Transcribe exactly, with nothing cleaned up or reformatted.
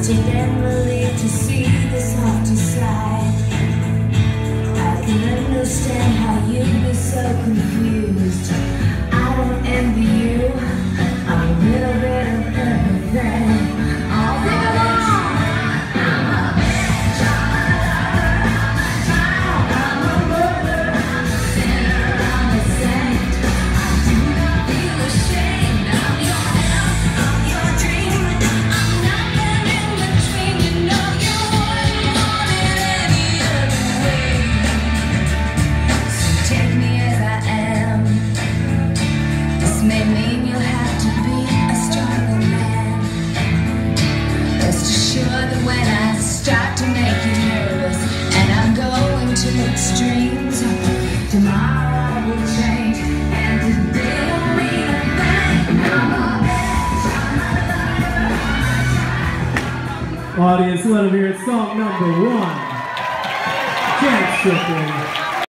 Take and believe to see the softer side. I can understand how you'd be so confused. I don't envy you. I'm a little bit of everything. All the may mean you'll have to be a stronger man. Rest assured that when I start to make you nervous and I'm going to extremes, tomorrow I will change and today don't mean a thing. Audience, let them hear song number one. Jack Strickland.